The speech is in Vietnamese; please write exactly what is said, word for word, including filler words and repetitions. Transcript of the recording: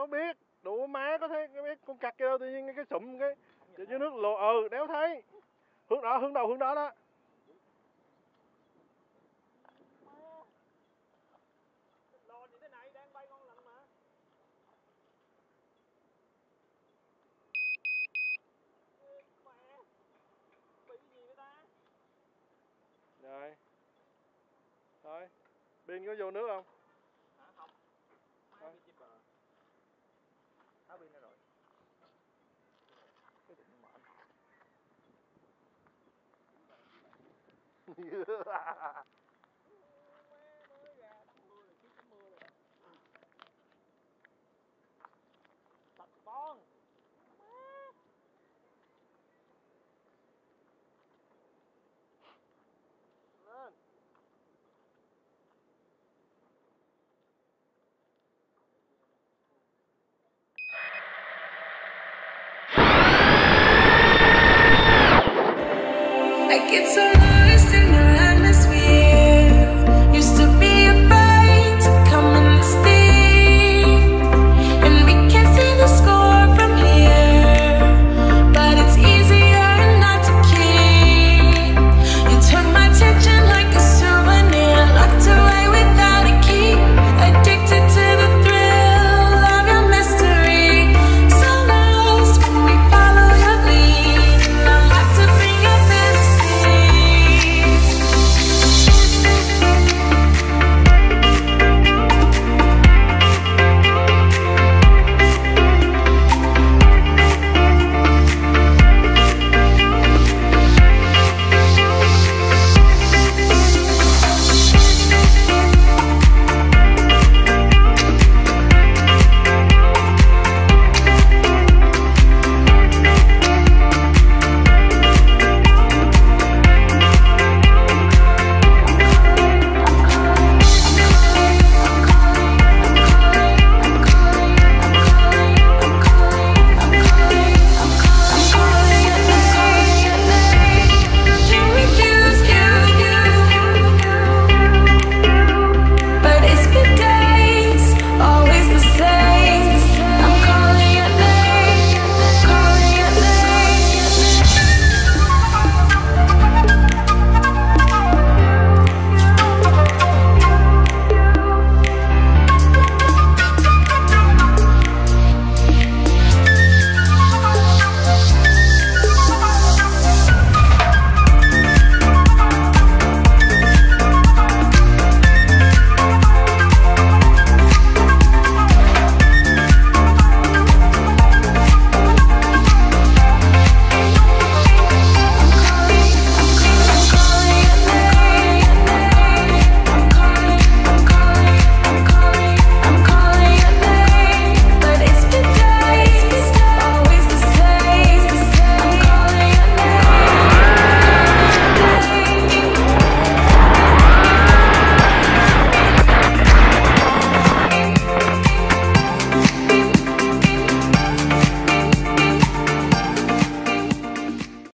biết. Đủ má có thấy cái con cặc kia đâu, tự nhiên cái sụm cái dưới nước lộ. Ừ, đéo thấy. Hướng đó, hướng đầu hướng đó đó. Lò như thế này đang bay ngon lành mà. Mẹ. Bị gì vậy ta? Rồi. Thôi. Pin có vô nước không? Hả? Không. Máy bị chìm bờ. Tháo pin ra rồi. Cái định mở. Sạch con. Lên. I get so lost.